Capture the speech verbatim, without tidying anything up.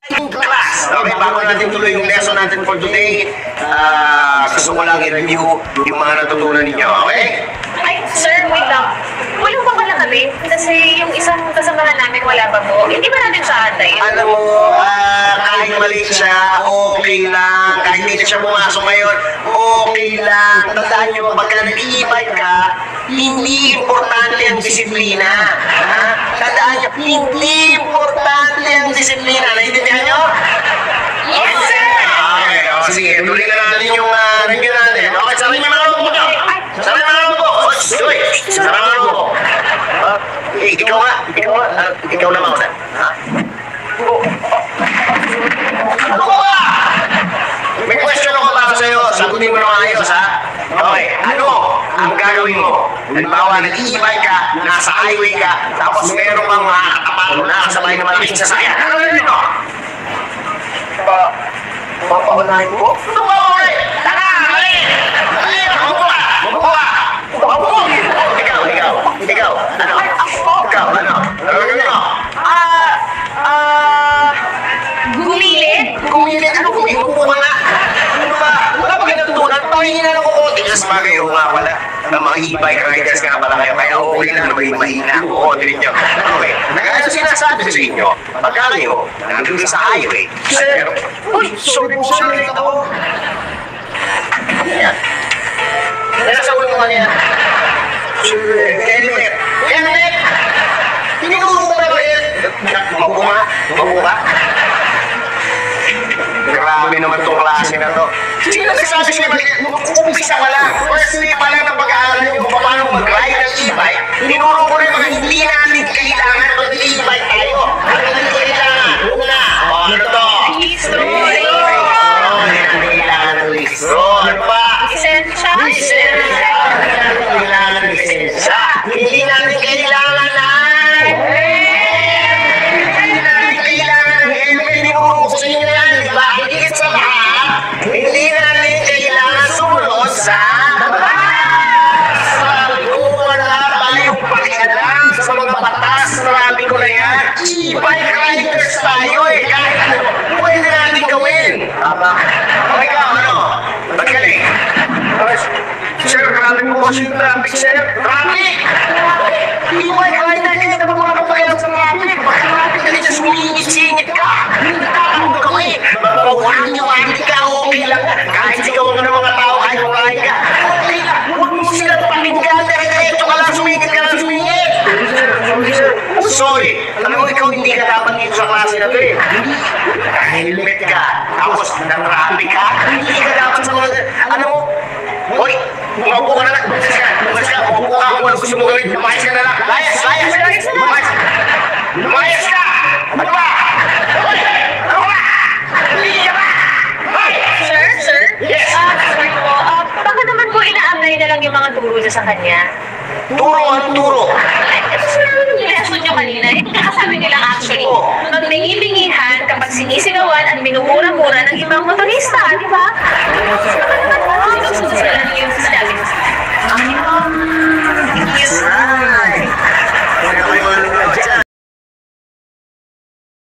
Class! Okay, bago natin tuloy yung lesson natin for today, uh, gusto ko lang i-review yung mga natutunan ninyo, okay? Ay, sir, wait lang. Wala pa pala kami? Kasi yung isang kasamahan namin wala pa po. Hindi ba natin siya antayin? Alam mo, uh, kahit mali siya, okay lang. Kahit hindi siya pumasok ngayon, okay lang. Tandaan nyo, pagka nag-i-bike ka, hindi importante ang disiplina. Ha? Tandaan nyo, hindi importante ang disiplina. Naintindihan nyo? Yes, sir! Okay, o, sige, tuloy na natin yung uh, review natin. Okay, saray mo yung mga notebook nyo. Saray mo yung mga notebook. Uy, saray mo yung mga notebook. Uh, eh, ikaw nga, ikaw nga, uh, ikaw na mauna. Ha? Ano ko ba? May question ako para sa'yo. Sagutin mo na maayos, ha? Okay, ano ang gagawin mo? Halimbawa, nag-i-bike ka, nasa highway ka, tapos meron kang makakatapat mo na kasabay naman yung sasakyan. Ano gagawin mo? Pa, papaunahin mo? Ano ba, okay? Tara, mali! Mali! Mabuko ka! Mabuko ka! Mabuko! Ikaw, ikaw, ikaw, ano? Ikaw, ano? Ano gagawin mo? Ah, ah, gumilid? Gumilid? Ano gumilid? Mabuko ka nga! Ano ba? Wala ba kayo natutunan? Pahingin na lang ako. Tingnan sa bagay, oo nga pala. Ang mga e-bike riders nga pala kayo. Kaya okay lang na maging mahina ang kukotin ninyo. Okay, nagaya sinasabi sa inyo, pagka kayo, nandun sa highway, sir, uy, sorry, sorry ako. Ano yan? Nasa ulo mo kanina. Helmet. Helmet! Hindi ko mo ba ba yan? Mabuko nga? Mabuko ka? Grabe naman itong klase na to. Sino nagsasabi siya ba? Umpisa ka lang. First day pa lang ng pag-aaral nyo kung paano mag-ride ng e-bike. Tinuro ko rin mga hindi natin kailangan mag-e-bike tayo. Ano natin kailangan? Una, ano to? History! Hindi natin kailangan ng listro. Ano ba? Lisensya? Lisensya! Hindi natin kailangan ng lisensya. Hindi natin kailangan ng... Hindi natin kailangan ng helmet. Tinuro ko sa inyo yan, di ba? Higit sa lahat, hindi natin kailangan sumunod sa batas. Sabi ko, wala tayong pakialam sa mga batas. Marami ko na yan. E-bike riders tayo eh. Kahit ano, pwede natin gawin. Tama. Okay ka, ano? Magaling. Sir, grabe mo kasi yung traffic, sir. Traffic! E-bike rider ka na mga papakialam sa traffic. Bakit traffic ka dito sumingit-singit ka? Natatakbo ka eh. Mapawani-wani ka, okay lang. Kahit sigaw mo ng mga tao, kahit kumain ka. Okay lang. Huwag mo sila pakinggan. Diretso ka lang, sumingit ka lang, sumingit. Sorry. Alam mo, ikaw hindi ka dapat dito sa klase na to eh. Helmet ka. Tapos, na-traffic ka. Hindi ka dapat sa mga... Alam mo, hoy, maupo ka na lang. Bukas ka. Bukas ka. Maupo ka. Kung ano gusto mo gawin, lumayas ka na lang. Layas, layas. Lumayas. Lumayas ka. Ano ba? Hoy, ano ba? Hindi ka ba? Hoy! Sir, sir? Yes. Ah, sir po, ah, baka naman po ina-apply na lang yung mga turo niya sa kanya. Turo, anong turo? Ay, ito sir, yung lesson niyo kanina, yung nakasabi nila actually, maglingi-lingihan kapag sinisigawan at minumura-mura ng ibang motorista, di ba?